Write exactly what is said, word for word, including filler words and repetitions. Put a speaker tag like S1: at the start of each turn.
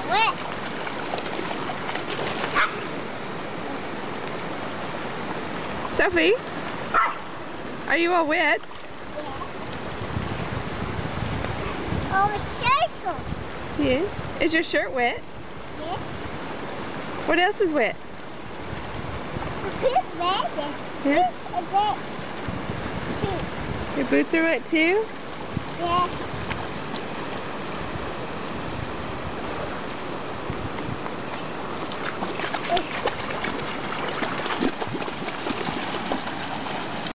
S1: Wet.
S2: Sophie, are you all wet?
S1: Oh, my shirt's
S2: Yeah. Is your shirt wet?
S1: Yeah.
S2: What else is wet?
S1: The boots wet.
S2: Yeah.
S1: Boots are wet.
S2: Your boots are wet too?
S1: Yeah.